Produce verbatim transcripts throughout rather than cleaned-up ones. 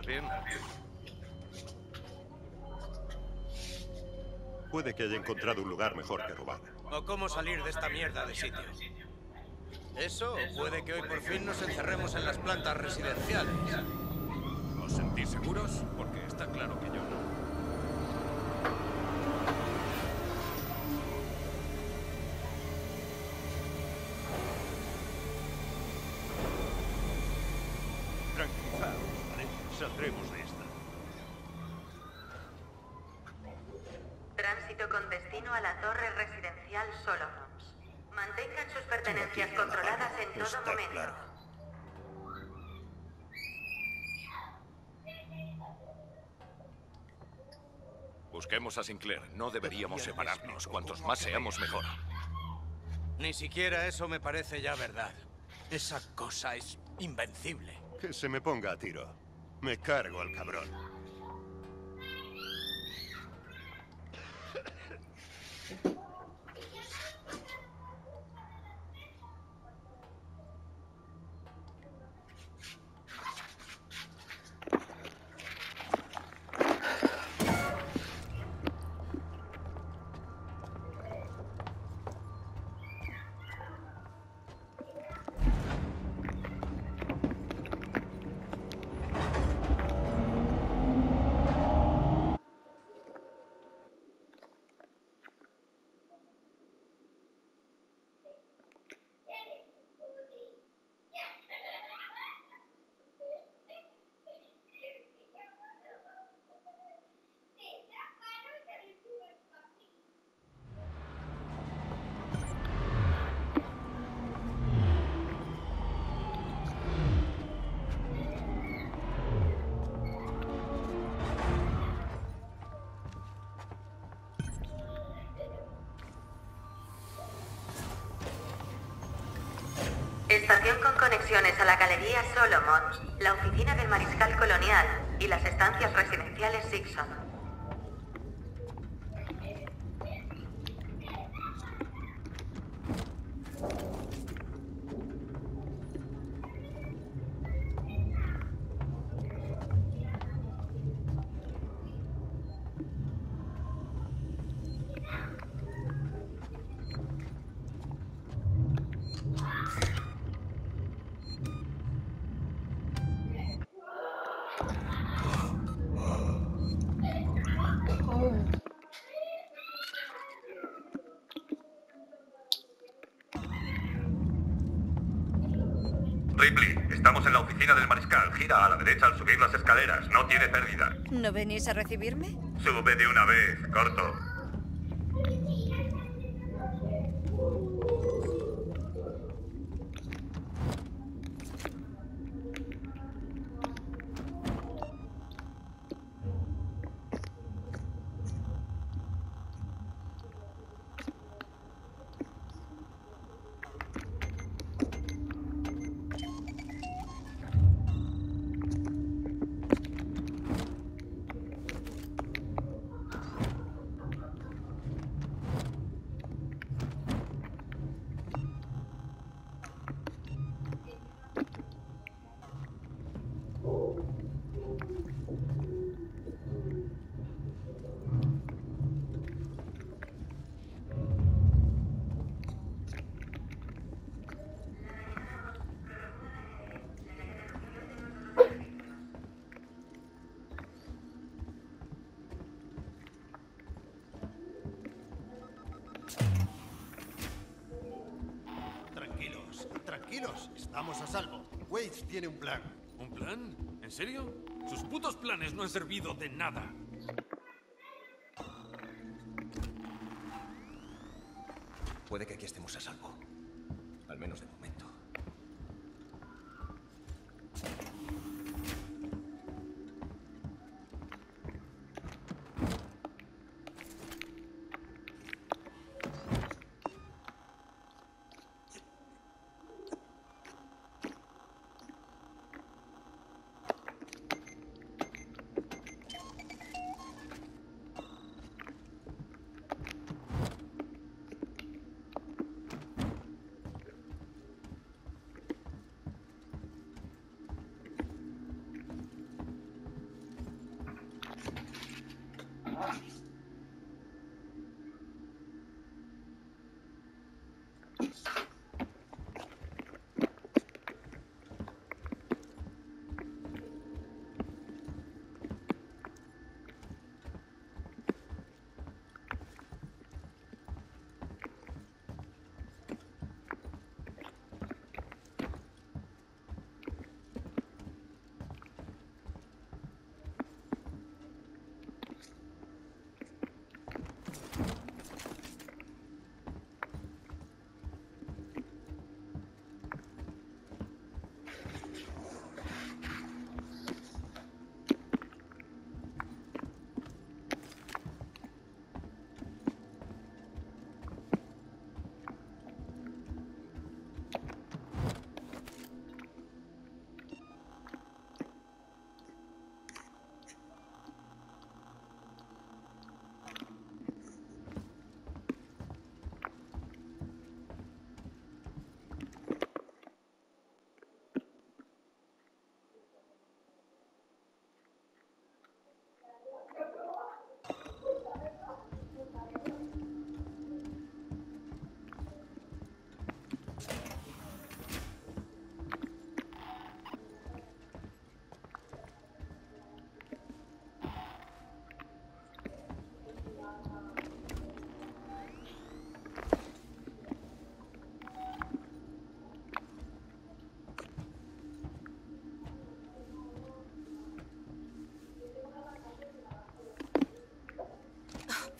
¿Estás bien? Puede que haya encontrado un lugar mejor que robar. O cómo salir de esta mierda de sitio. Eso, o puede que hoy por fin nos encerremos en las plantas residenciales. ¿Os sentís seguros? Porque está claro que yo no. Tranquilizaos, ¿vale? Saldremos de esta. Tránsito con destino a la torre residencial Solomons. Mantengan sus pertenencias controladas en todo Está momento. claro. Busquemos a Sinclair. No deberíamos separarnos. Cuantos más seamos, mejor. Ni siquiera eso me parece ya verdad. Esa cosa es invencible. Que se me ponga a tiro. Me cargo al cabrón. Estación con conexiones a la Galería Solomons, la oficina del Mariscal Colonial y las estancias residenciales Sixon. Ripley, estamos en la oficina del mariscal. Gira a la derecha al subir las escaleras. No tiene pérdida. ¿No venís a recibirme? Sube de una vez, corto. Tranquilos, tranquilos. Estamos a salvo. Waits tiene un plan. ¿Un plan? ¿En serio? Sus putos planes no han servido de nada. Puede que aquí estemos a salvo. Al menos de momento.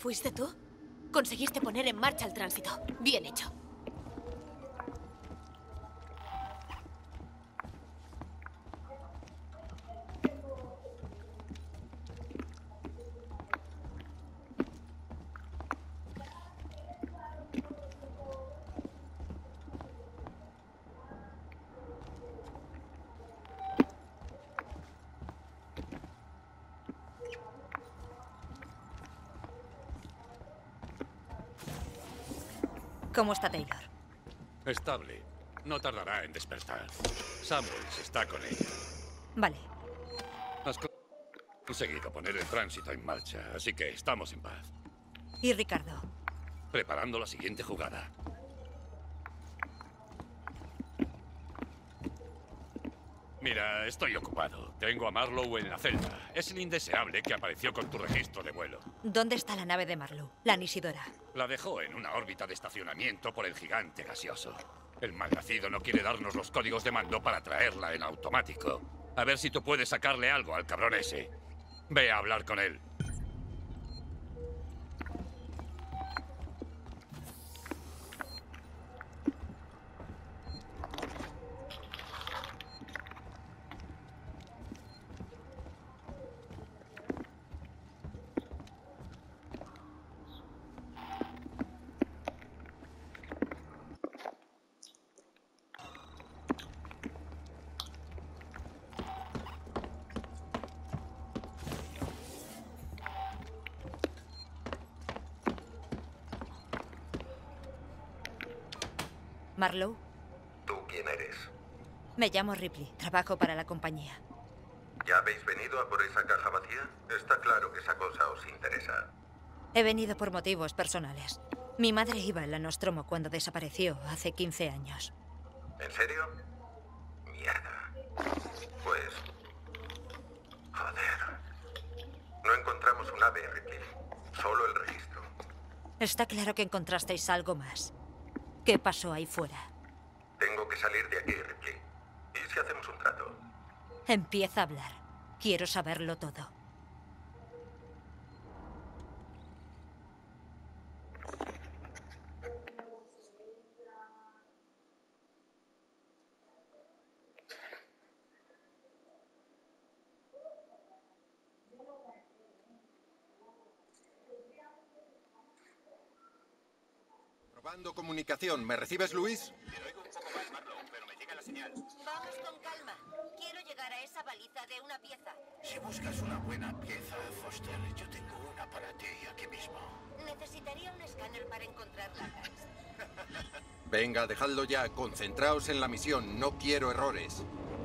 ¿Fuiste tú? Conseguiste poner en marcha el tránsito. Bien hecho. ¿Cómo está Taylor? Estable. No tardará en despertar. Samuels está con ella. Vale. Has conseguido poner el tránsito en marcha, así que estamos en paz. ¿Y Ricardo? Preparando la siguiente jugada. Mira, estoy ocupado. Tengo a Marlowe en la celda. Es el indeseable que apareció con tu registro de vuelo. ¿Dónde está la nave de Marlowe? La Nisidora. La dejó en una órbita de estacionamiento por el gigante gaseoso. El malnacido no quiere darnos los códigos de mando para traerla en automático. A ver si tú puedes sacarle algo al cabrón ese. Ve a hablar con él. ¿Marlowe? ¿Tú quién eres? Me llamo Ripley. Trabajo para la compañía. ¿Ya habéis venido a por esa caja vacía? Está claro que esa cosa os interesa. He venido por motivos personales. Mi madre iba en la Nostromo cuando desapareció hace quince años. ¿En serio? Mierda. Pues... Joder. No encontramos un ave, Ripley. Solo el registro. Está claro que encontrasteis algo más. ¿Qué pasó ahí fuera? Tengo que salir de aquí, Ripley. ¿Y si hacemos un trato? Empieza a hablar. Quiero saberlo todo. Probando comunicación. ¿Me recibes, Luis? Te oigo un poco mal, Marlowe, pero me llega la señal. Vamos con calma. Quiero llegar a esa baliza de una pieza. Si buscas una buena pieza, Foster, yo tengo una para ti aquí mismo. Necesitaría un escáner para encontrarla. Venga, dejadlo ya. Concentraos en la misión. No quiero errores.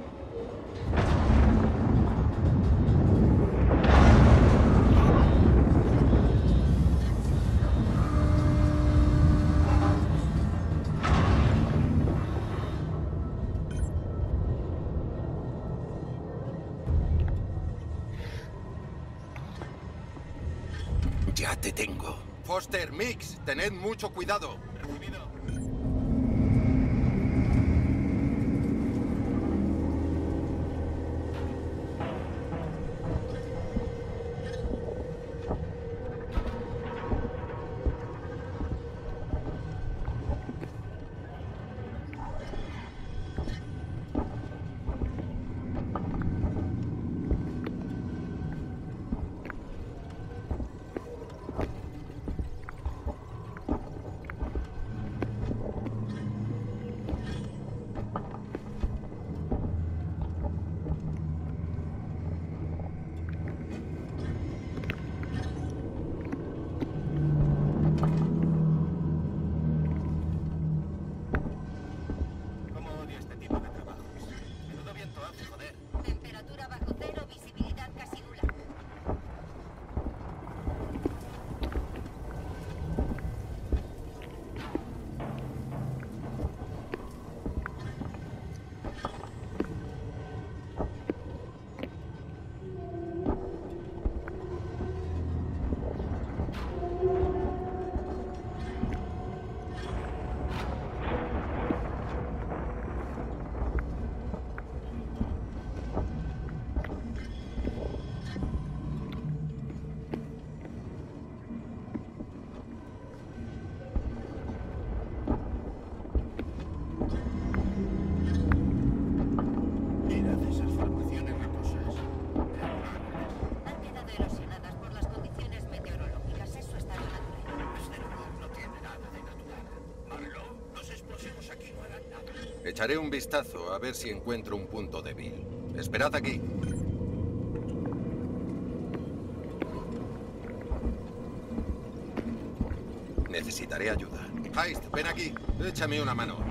Ya te tengo. Foster, Mix, tened mucho cuidado. Recibido. Echaré un vistazo a ver si encuentro un punto débil. Esperad aquí. Necesitaré ayuda. Heist, ven aquí. Échame una mano.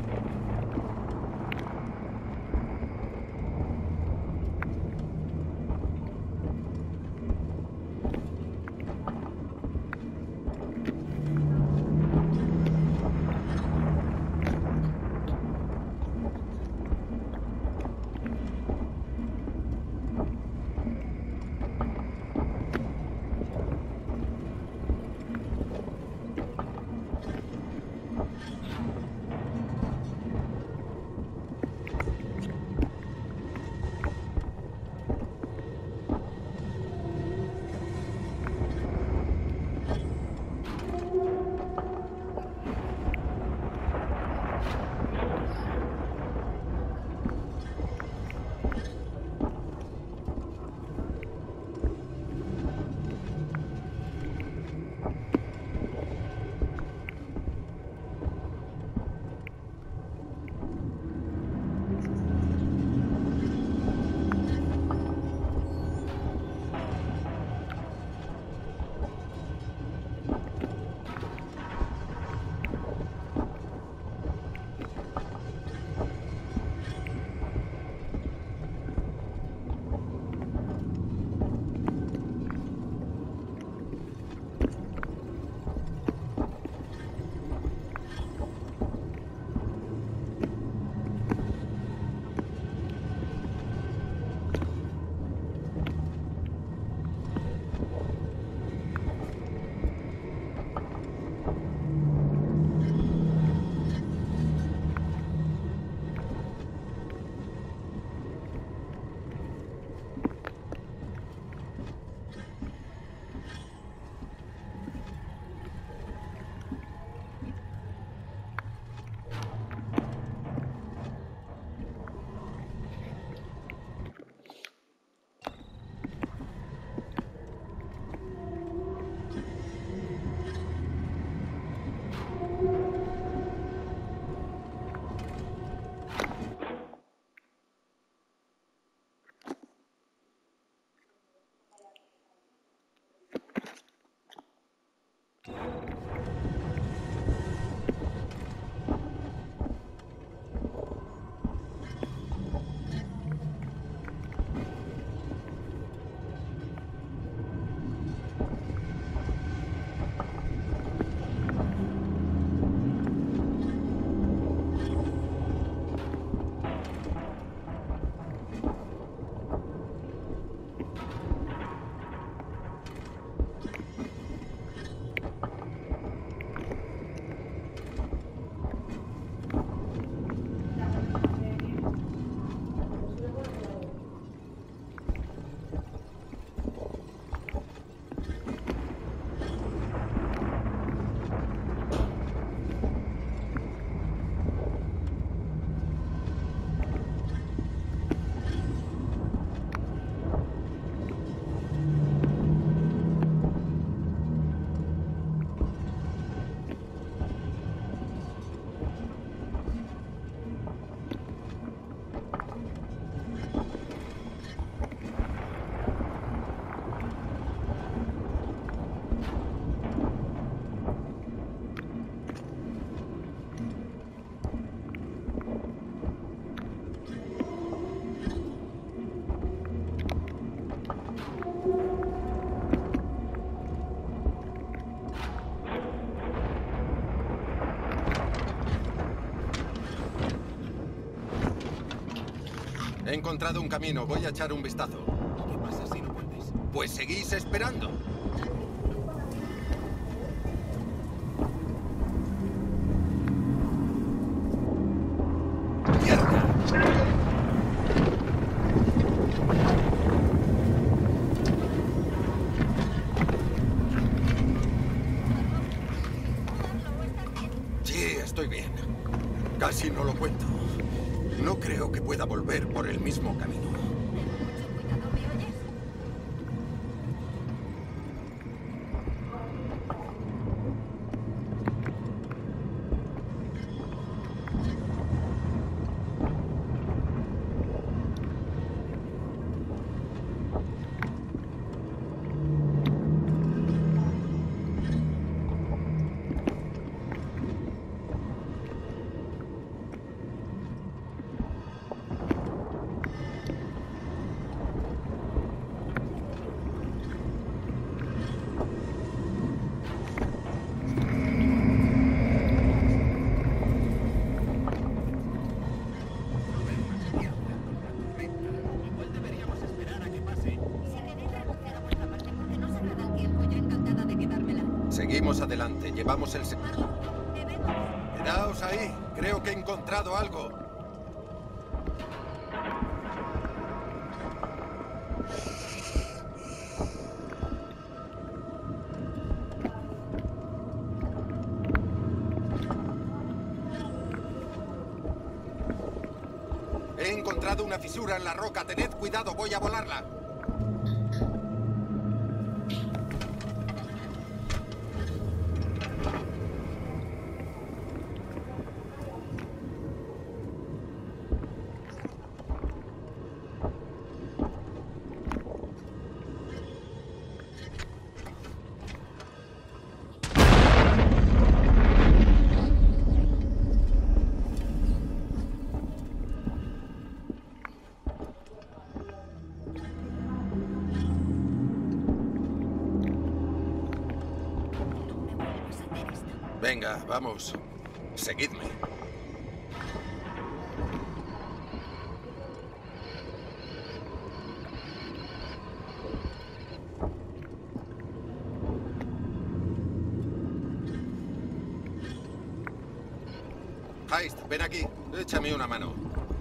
He encontrado un camino, voy a echar un vistazo. ¿Qué pasa si no vuelves? Pues seguís esperando. Sí, estoy bien. Casi no lo cuento. No creo que pueda volver por el mismo camino. Vamos adelante, llevamos el... Quedaos ahí, creo que he encontrado algo. He encontrado una fisura en la roca, tened cuidado, voy a volarla. Venga, vamos. Seguidme. Heist, ven aquí. Échame una mano.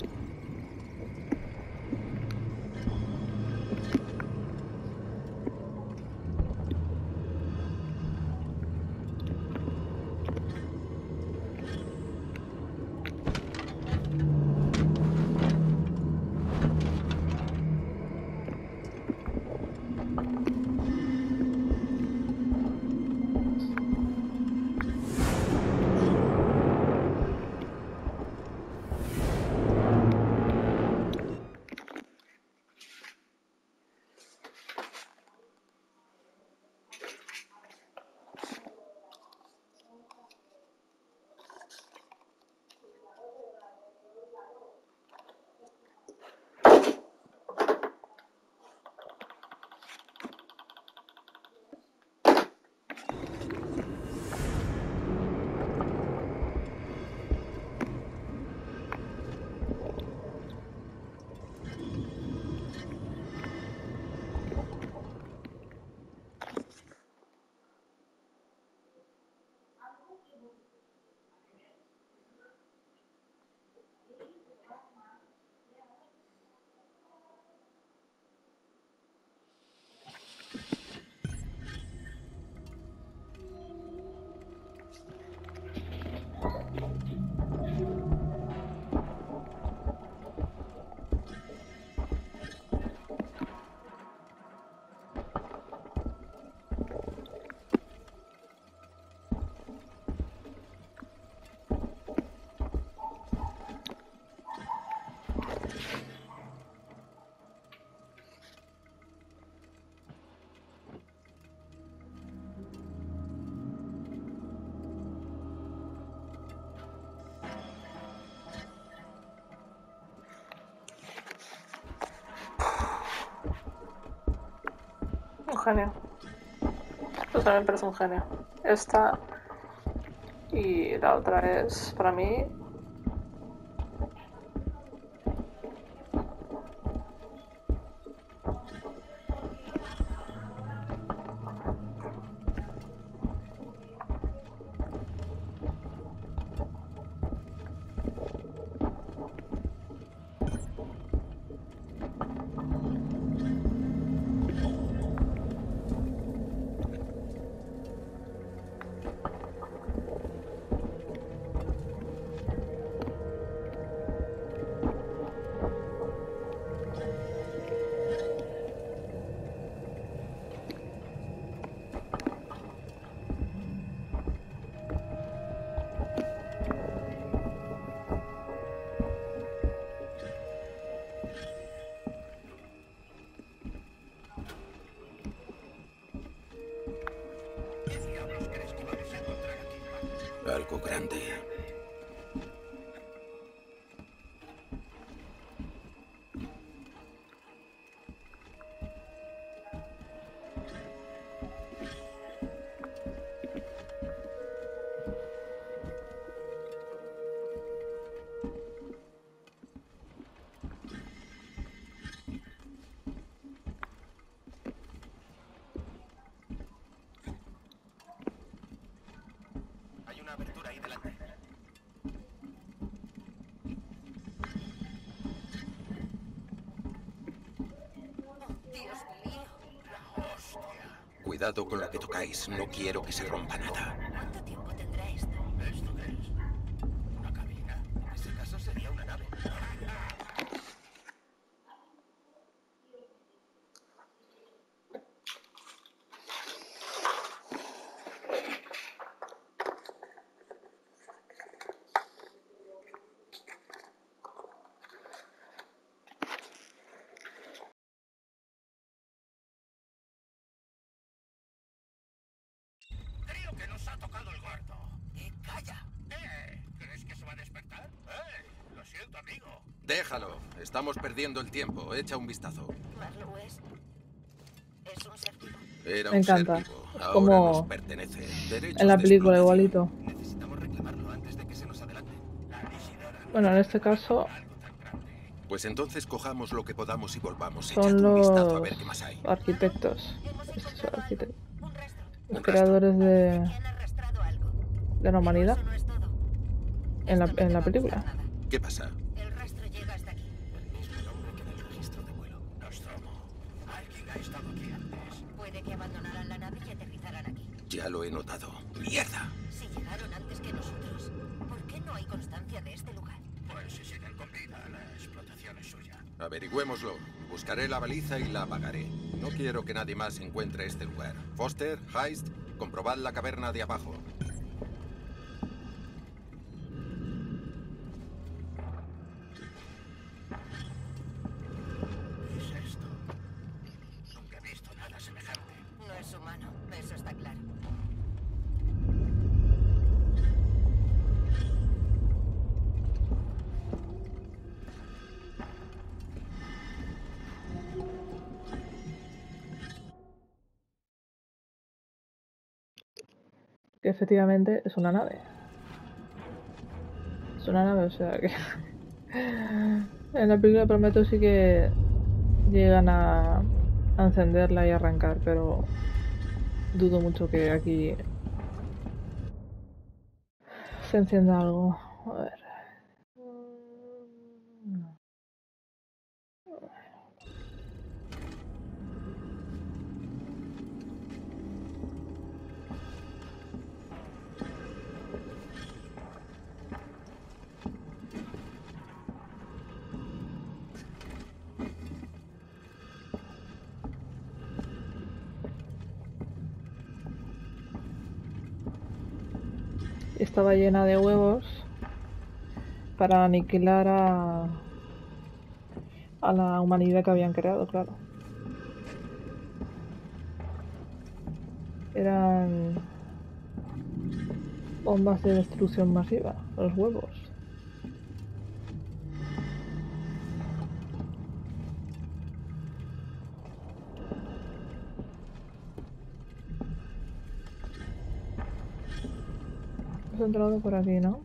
Un genio. Esto también parece un genio. Esta y la otra es, para mí, algo grande. ahí delante. Dios mío. Cuidado con lo que tocáis. No quiero que se rompa nada. ¿Cuánto tiempo tendrá esto? ¿Esto qué es? Una cabina. En ese caso sería una nave. Creo que nos ha tocado el gordo. Eh, calla. Eh, ¿crees que se va a despertar? Eh, lo siento, amigo. Déjalo. Estamos perdiendo el tiempo. Echa un vistazo. Marlowe es... es un ser vivo. Era Me un ser encanta. vivo. Es Ahora como nos pertenece. Derechos en la de película, explotación. igualito. Necesitamos reclamarlo antes de que se nos adelante. La Isidora Bueno, en este caso Pues entonces cojamos lo que podamos y volvamos. son Echad un vistazo a ver los qué más hay. arquitectos. Estos son arquite- Un rastro. Los creadores de, Han arrastrado algo. de la humanidad Eso no es todo. en la, Esto no en te la va a película. gustar nada. ¿Qué pasa? El rastro llega hasta aquí. el mismo nombre que en el registro de vuelo. Nostromo. Alguien ha estado aquí antes. Puede que abandonaran la nave y aterrizaran aquí. Ya lo he notado. ¡Mierda! Si llegaron antes que nosotros, ¿por qué no hay constancia de este lugar? Pues si siguen con vida, la explotación es suya. Averigüémoslo. Buscaré la baliza y la apagaré. No quiero que nadie más encuentre este lugar. Foster, Heist, comprobad la caverna de abajo. ¿Qué es esto? Nunca he visto nada semejante. No es humano, eso está claro. Que efectivamente es una nave. Es una nave, o sea que... en la película de Prometheus sí que llegan a, a encenderla y arrancar, pero dudo mucho que aquí se encienda algo. A ver. Estaba llena de huevos para aniquilar a, a la humanidad que habían creado, claro. Eran bombas de destrucción masiva, los huevos. Hemos entrado por aquí, ¿no?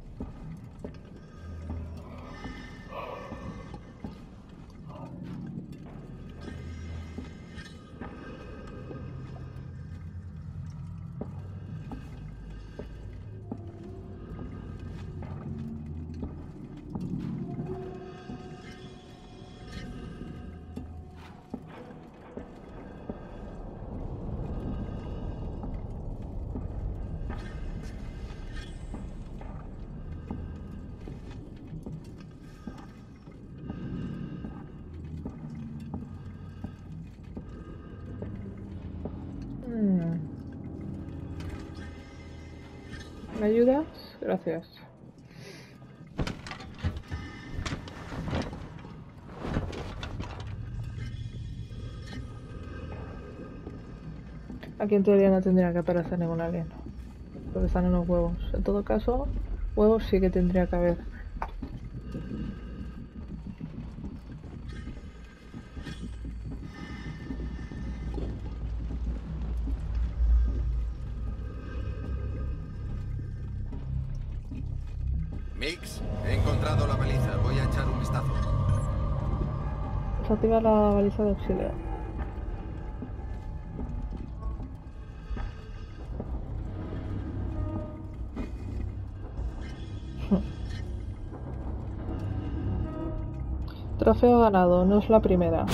Mm. ¿Me ayudas? Gracias. Aquí en teoría no tendría que aparecer ningún alien, porque están en los huevos. En todo caso, huevos sí que tendría que haber. Mix, he encontrado la baliza. Voy a echar un vistazo. Desactiva la baliza de auxilio. Trofeo ganado, no es la primera.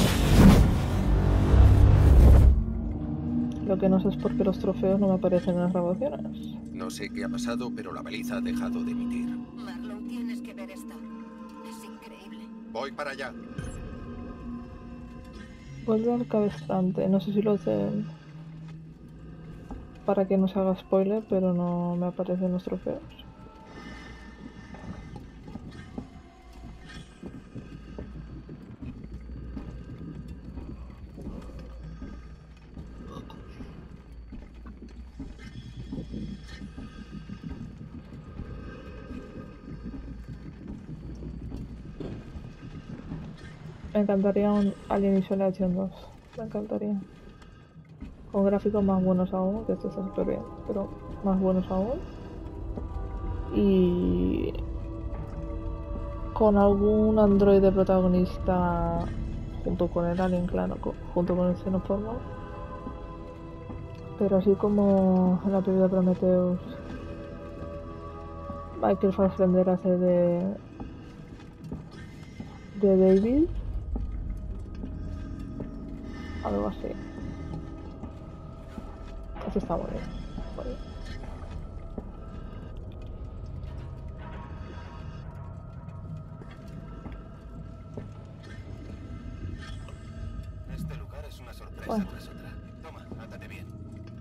Lo que no sé es por qué los trofeos no me aparecen en las grabaciones. No sé qué ha pasado, pero la baliza ha dejado de emitir. Marlon, tienes que ver esto. Es increíble. Voy para allá. Vuelve al cabestrante. No sé si lo hacen para que no se haga spoiler, pero no me aparecen los trofeos. Me encantaría un Alien Isolation dos. Me encantaría. Con gráficos más buenos aún, que esto está súper bien, pero más buenos aún. Y con algún androide protagonista junto con el Alien, claro, junto con el Xenoformo. Pero así como en la película Prometheus, Michael Fassbender hace de de David. Algo así. Eso está muy bien. Muy bien. Este lugar es una sorpresa Bueno. tras otra. Toma, átate bien.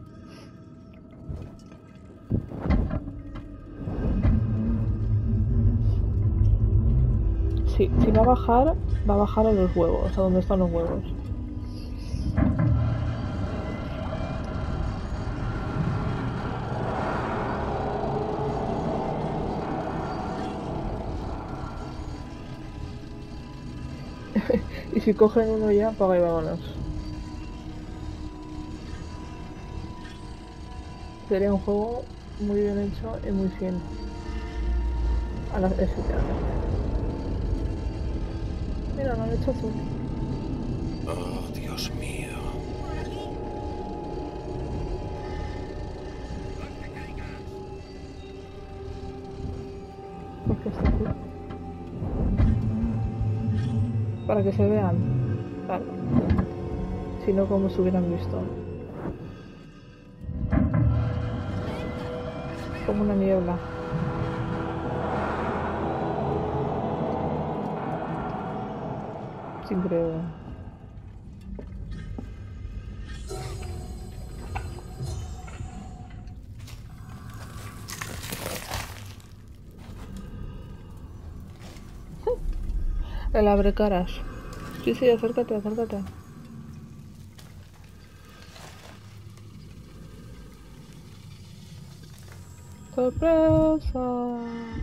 Sí, si va a bajar, va a bajar a los huevos, a donde están los huevos. Y si cogen uno ya, apaga y vámonos. Sería un juego muy bien hecho y muy fiel a la efectivamente. Mira, no han hecho azul. Oh, Dios mío. ¿Por qué está azul? Para que se vean. Claro. Si no, como se hubieran visto. Como una niebla. Es increíble. El abre caras. Sí, sí, acércate, acércate. ¡Sorpresa!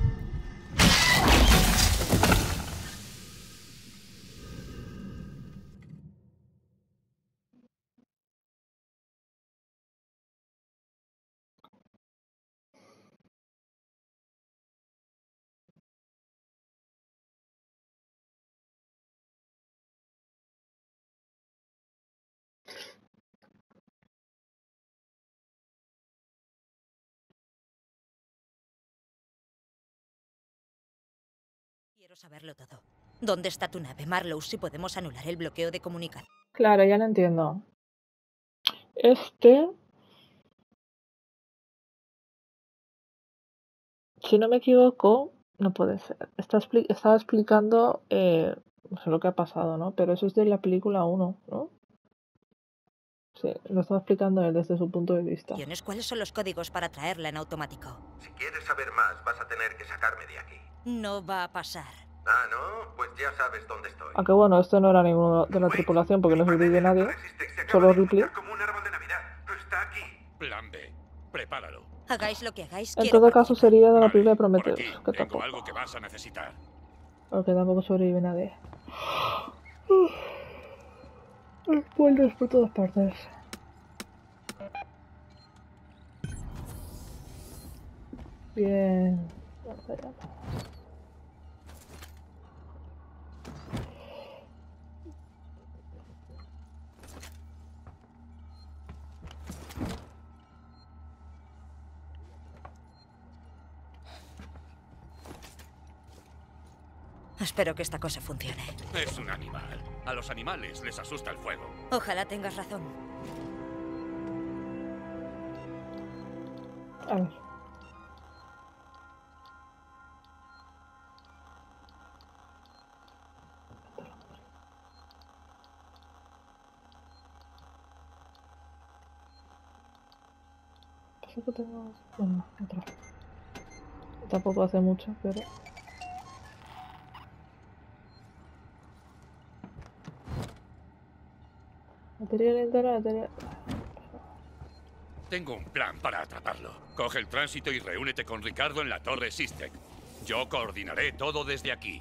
Quiero saberlo todo. ¿Dónde está tu nave, Marlowe, si podemos anular el bloqueo de comunicación? Claro, ya lo entiendo. Este, si no me equivoco, no puede ser. Está expli- estaba explicando eh, no sé lo que ha pasado, ¿no? Pero eso es de la película uno, ¿no? Sí, lo estaba explicando él desde su punto de vista. ¿Cuáles son los códigos para traerla en automático? Si quieres saber más, vas a tener que sacarme de aquí. No va a pasar. Ah, ¿no? Pues ya sabes dónde estoy. Aunque bueno, esto no era ninguno de la tripulación porque no sobrevive nadie. Solo Ripley. Como un árbol de Navidad. Está aquí. Plan B. Prepáralo. Hagáis lo que hagáis. En quiero todo caso sería de la película de Por Prometheus. aquí. Que Tengo tampoco. algo que vas a necesitar. Porque tampoco sobrevive nadie. Spoilers por todas partes. Bien. Espero que esta cosa funcione. Es un animal. A los animales les asusta el fuego. Ojalá tengas razón. A ver. Pasa que tengo... Bueno, otra. Tampoco hace mucho, pero... Batería lenta, batería... Tengo un plan para atraparlo. Coge el tránsito y reúnete con Ricardo en la torre Sistek. Yo coordinaré todo desde aquí.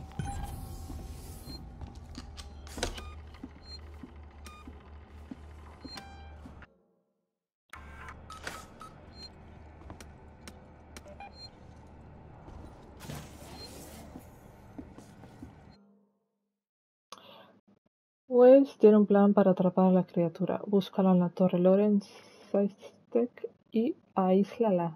Wells tiene un plan para atrapar a la criatura. Búscala en la torre Lawrence Sistek y aíslala.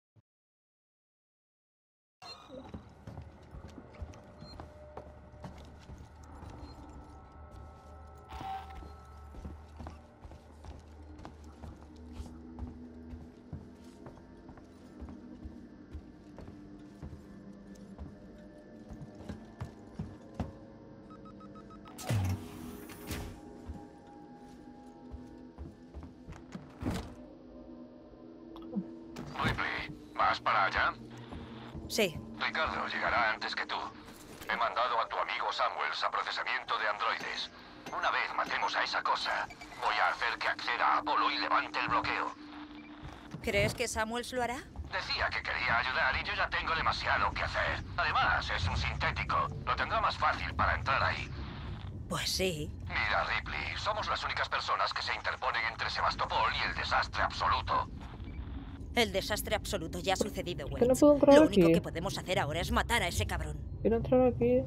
Ripley, ¿vas para allá? Sí. Ricardo llegará antes que tú. He mandado a tu amigo Samuels a procesamiento de androides. Una vez matemos a esa cosa, voy a hacer que acceda a Apolo y levante el bloqueo. ¿Crees que Samuels lo hará? Decía que quería ayudar y yo ya tengo demasiado que hacer. Además, es un sintético. Lo tendrá más fácil para entrar ahí. Pues sí. Mira, Ripley, somos las únicas personas que se interponen entre Sebastopol y el desastre absoluto. El desastre absoluto ya ha sucedido, ¿Por qué no Wells. puedo entrar Lo único aquí? que podemos hacer ahora es matar a ese cabrón. Quiero entrar aquí.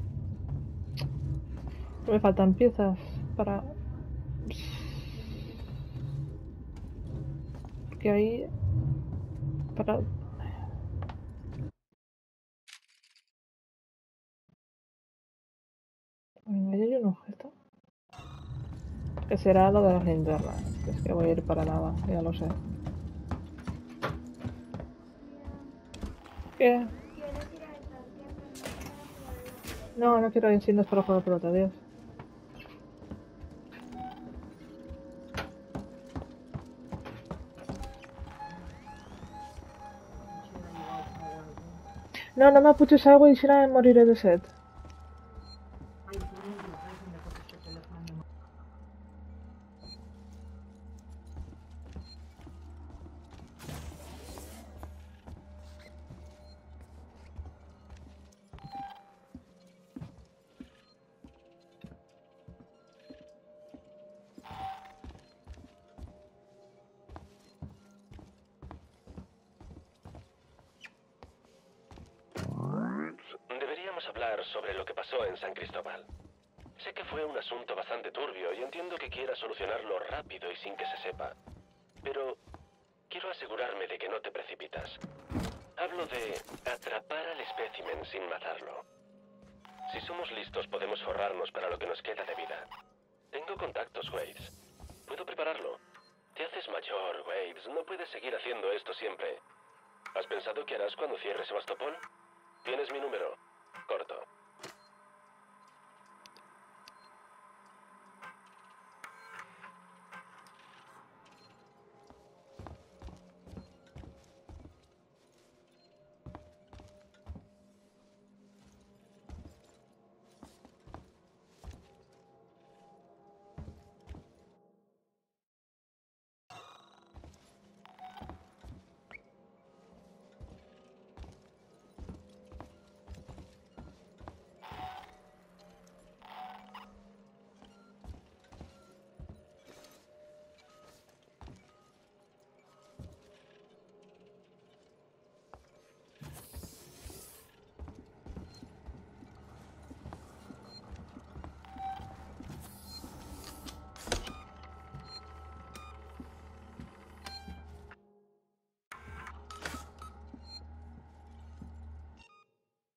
Me faltan piezas para... Porque ahí... Para... Ahí hay un objeto. Que será lo de las linternas. Es que voy a ir para nada, ya lo sé. ¿Qué? No, no quiero insignias para jugar pelota, adiós. No, no me apuches agua y si no me moriré de sed. Deberíamos hablar sobre lo que pasó en San Cristóbal. Sé que fue un asunto bastante turbio y entiendo que quieras solucionarlo rápido y sin que se sepa. Pero quiero asegurarme de que no te precipitas. Hablo de atrapar al espécimen sin matarlo. Si somos listos podemos forrarnos para lo que nos queda de vida. Tengo contactos, Waves. Puedo prepararlo. Te haces mayor, Waves. No puedes seguir haciendo esto siempre. ¿Has pensado qué harás cuando cierres Sebastopol? Tienes mi número. Corto.